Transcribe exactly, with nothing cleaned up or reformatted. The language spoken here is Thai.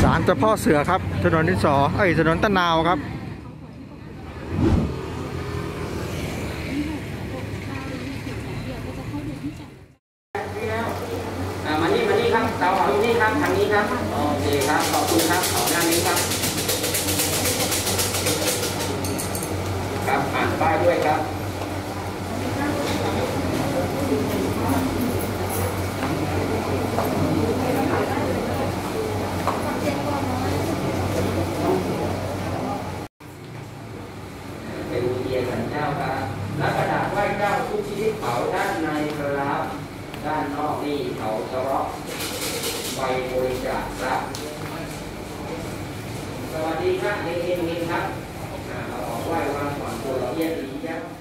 ศาลเจ้าพ่อเสือครับถนนดินสอไอ้ถนนตะนาวครับมานี่มานี่ครับเตาเผาที่นี่ครับทางนี้ครับโอเคครับขอบคุณครับขอด้านนี้ครับครับอ่านป้ายด้วยครับเป็นเกียรติสันเจ้าครับและกระดาษไหว้เจ้าทุกชนิดเผาด้านในครับด้านนอกนี่เผาเฉพาะใบบริจาคครับสวัสดีครับเฮงเฮงครับเราออกไหว้วางก่อนตัวเราเยี่ยมดีครับ